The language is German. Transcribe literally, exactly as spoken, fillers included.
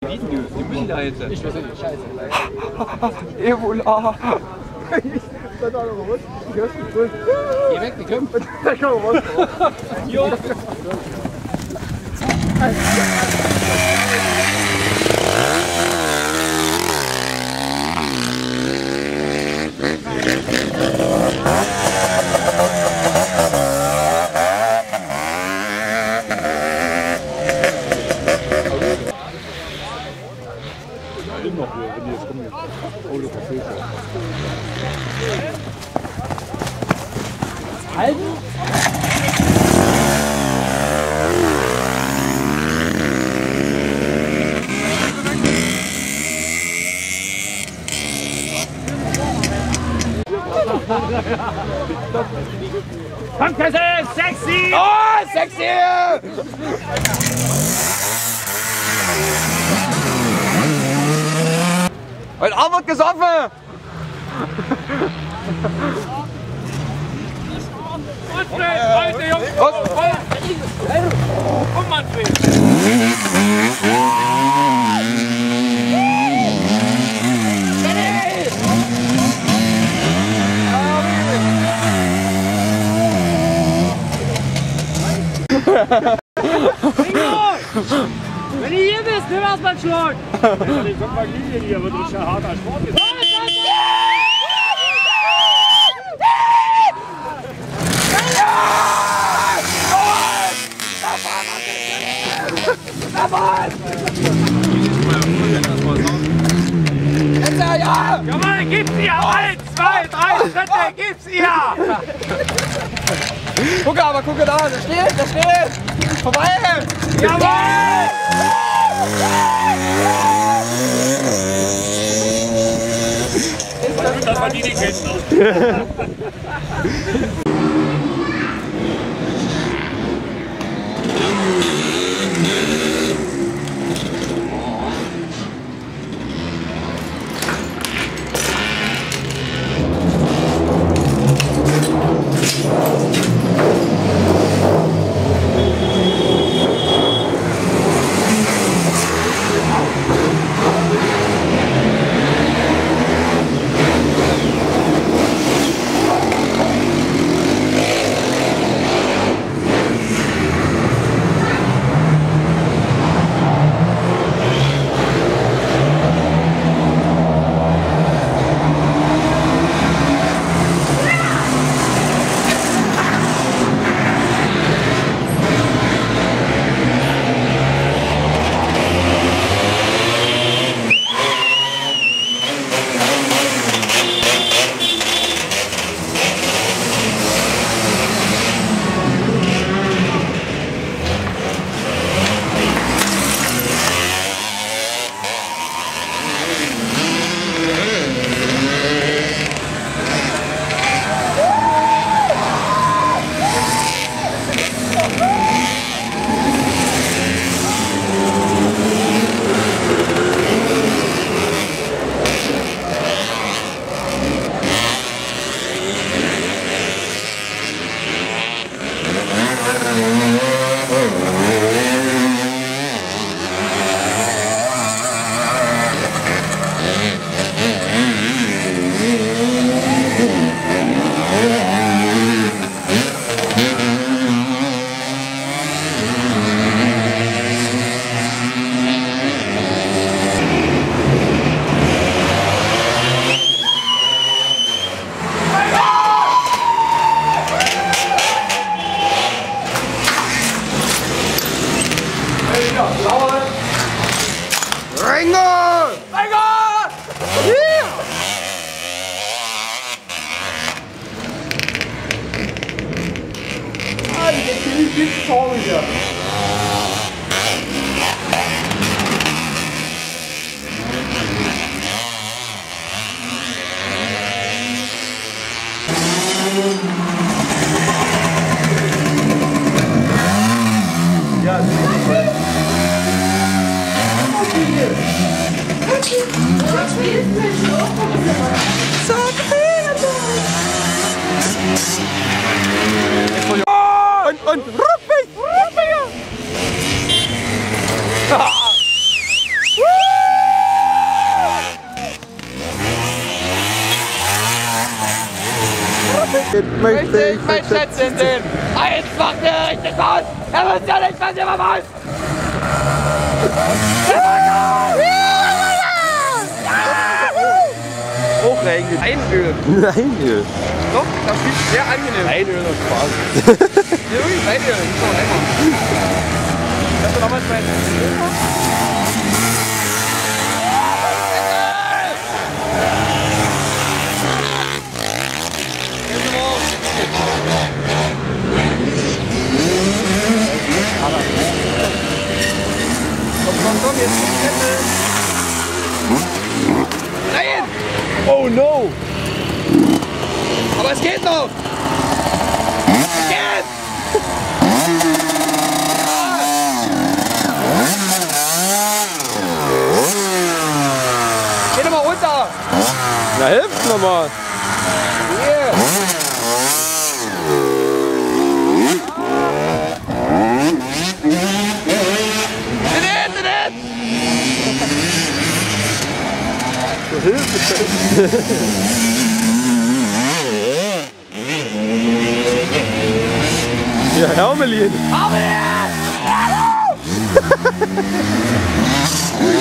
liegen die? Die Müll da hinten. Ich weiß nicht, scheiße. Ebola. Geh weg, die kommen. Da kann man was drauf. Jo. Noch hier, wenn die jetzt kommen. Oh, das ist Hilfe. Halten? Komm, Kasse! Sexy! Oh, sexy! Heute Abend wird gesoffen! Manfred, heute Jungs! Und Manfred! Wenn ihr hier bist, nimm erstmal einen Schluck! Die Kompagnie hier wird richtig harter Sport. Jetzt ja, ja! Jawohl, gib's ihr! Eins, zwei, drei Schritte, gib's ihr! Gucke aber, gucke da, da steht, da steht! Vorbei! Jawohl! Das war die, die kennst du. Und, und ruppig! Ruppig! Möchte ich mein Schätzchen sehen. Eins macht er richtig aus. Er weiß ja nicht, was ihr macht. Hochregen. Einöl. Einöl. Doch, das ist sehr angenehm. Einöl und Spaß. Ja, wirklich, Einöl. Das ist doch einfach. Kannst du damals mein... Komm, komm, komm, jetzt die Kette. Nein! Oh no! Aber es geht noch! Es geht! Geh doch mal runter! Na, hilft nochmal. Hier! Drin, drin! Ja, Hermelin. Hermelin!